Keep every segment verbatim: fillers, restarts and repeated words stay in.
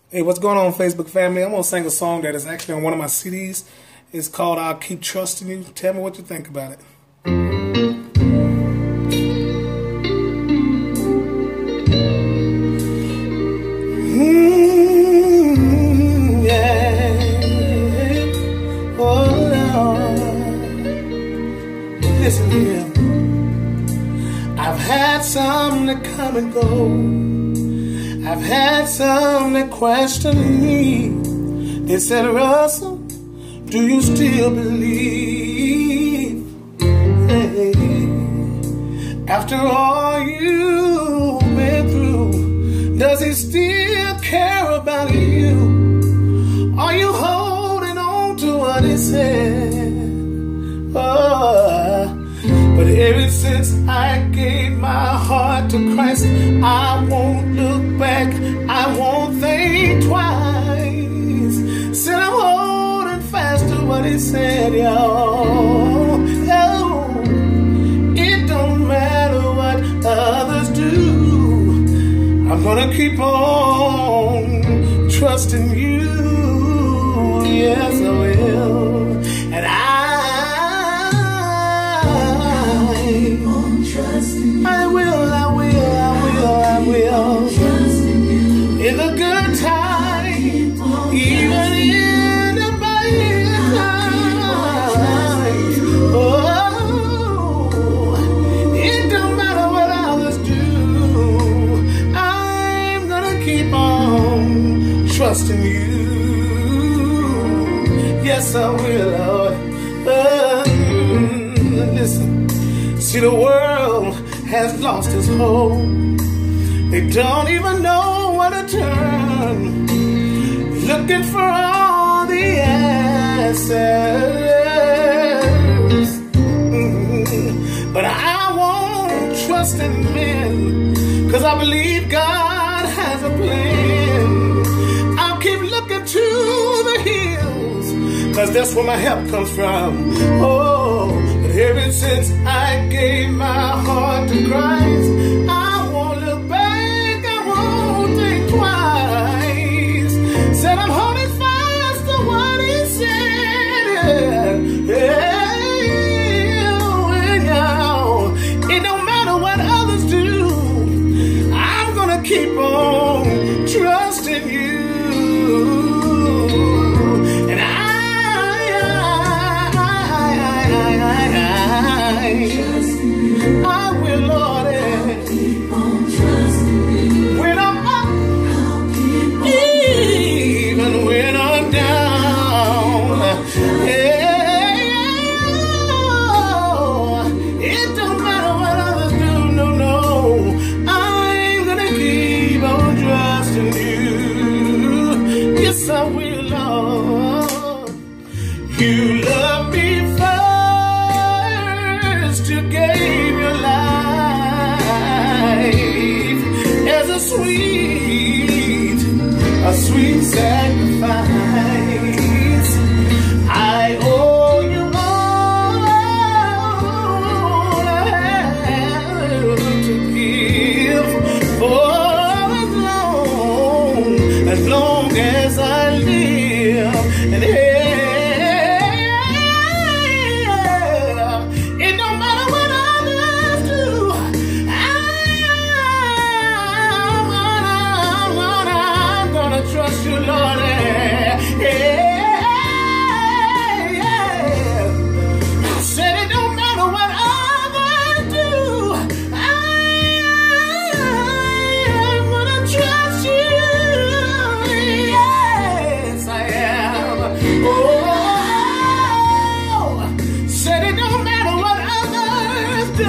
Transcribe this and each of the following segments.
Hey, what's going on, Facebook family? I'm going to sing a song that is actually on one of my C Ds. It's called I'll Keep Trusting You. Tell me what you think about it. Mm, yeah. Oh, Lord. Listen here. I've had some that come and go. I've had some that question me. They said, Russell, do you still believe? Hey, after all you've been through, does he still care about you? Are you holding on to what he said? Oh, but ever since I gave my heart to Christ, I won't look back, I won't think twice. Said I'm holding fast to what he said, y'all. Oh, it don't matter what others do, I'm gonna keep on trusting you. Yes, I will. And I I will, I will, I will, I will. In the good times, even in the bad times. Oh, it don't matter what others do, I'm gonna keep on trusting you. Yes, I will, Lord. Uh, listen, see, the world has lost its hope. They don't even know where to turn, looking for all the answers. Mm-hmm. But I won't trust in men, cause I believe God has a plan. I'll keep looking to the hills, cause that's where my help comes from. Oh, ever since I gave my heart to Christ, I won't look back, I won't think twice. Said I'm holding fast to what he said. Yeah, well, it don't matter what others do, I'm gonna keep on trusting you. And I I will, Lord, keep on trusting you. When I'm up, even when I'm down. Hey, it don't matter what others do, no, no, I'm gonna keep on trusting you. Yes, I will, Lord. You love me first, you gave your life as a sweet, a sweet sacrifice. I owe you all I have to give for as long, as long as I live. And trust you, Lord. Yeah, yeah. I said it don't matter what others do, I'm gonna trust you. Yes, I am. Oh, said it don't matter what others do,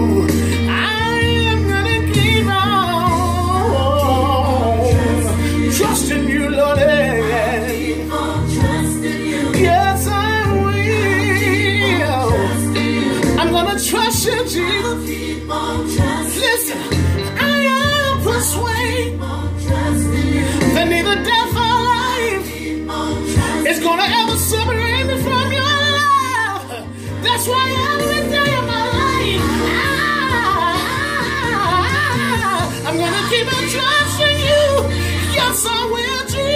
I'm gonna keep on trusting you, Lord. Yes, I will. I'm gonna trust you, Jesus. Listen, I am persuaded that neither death or life is gonna ever separate me from your love. That's why every day of my life, I, I'm gonna keep on trusting you. Yes, I will, Jesus.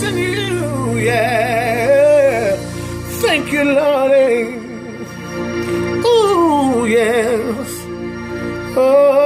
trusting you, yeah. Thank you, Lord. Ooh, yes. Oh.